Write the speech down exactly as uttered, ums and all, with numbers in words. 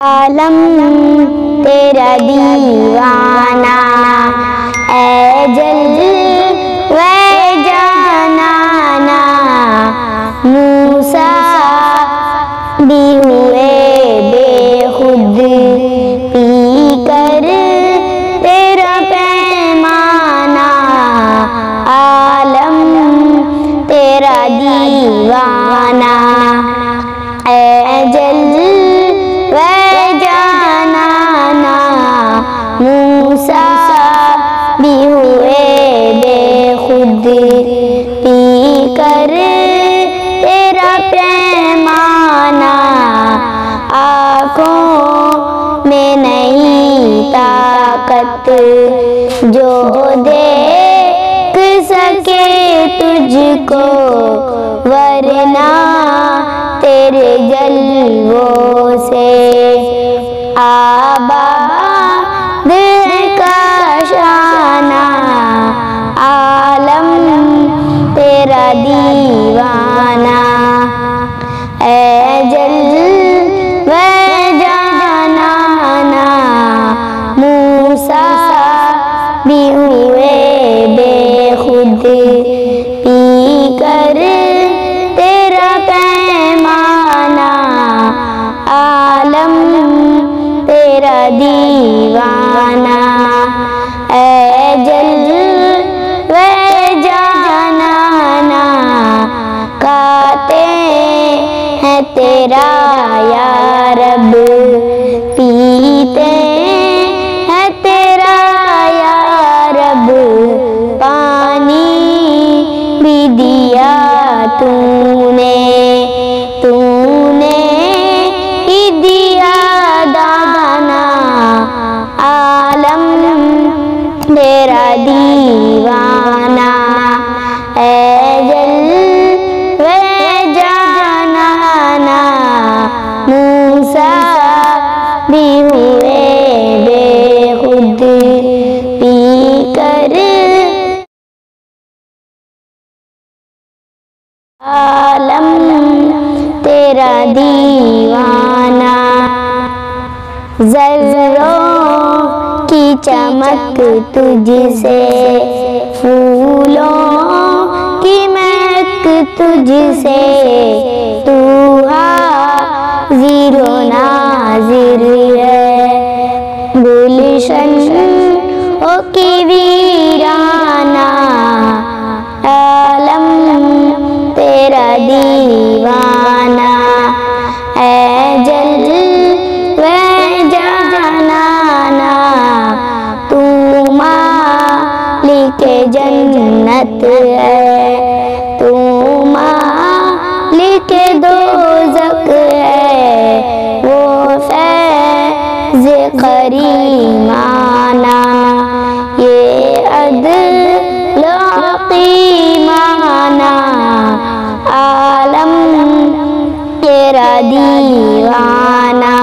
عالم تیرا دیوانہ، اے جلوے جانانا، موسیٰ بھی ہوئے بے خود پی کر تیرا پیمانہ، عالم تیرا دیوانہ، اے جلوے جانانا، موسیٰ بھی ہوئے بے خود پی کر تیرا پیمانہ، آنکھوں میں نہیں طاقت جو دیکھ سکے تجھ کو، ورنہ تیرے جلووں سے آباد ہے کاشانہ، عالم تیرا دیوانہ، اے جلوے جانانا، موسیٰ بھی ہوئے بے خود پی کر تیرا پیمانہ، عالم تیرا دیوانہ، اے جلوے جانانا، کاتے ہیں تیرا یا رب، پیتے ہیں تیرا یا رب، پانی بھی دیا تو نے، تو نے ہی دیا دانا، عالم تیرا دیوانہ، اے جلوے جانانا، موسیٰ بھی ہوئے بے خود پی کر، عالم تیرا دیوانہ، ذروں کی چمک تجھ سے، پھولوں کی مہک تجھ سے، تو حاضر و ناظر ہے، گلشن کی ویرانہ، عالم تیرا دیوانہ، اے جلوے جانانا، تو مالک جنت ہے، تو مالک دوزخ ہے، وہ فیض کریمانہ، یہ عدل و حکیمانہ، عالم تیرا دیوانہ،